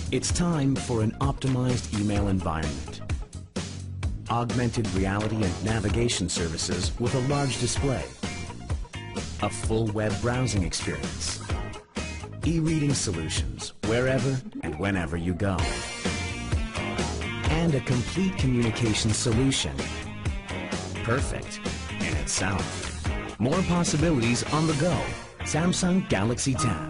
It's time for an optimized email environment. Augmented reality and navigation services with a large display. A full web browsing experience. E-reading solutions wherever and whenever you go. And a complete communication solution. Perfect in itself. More possibilities on the go. Samsung Galaxy Tab.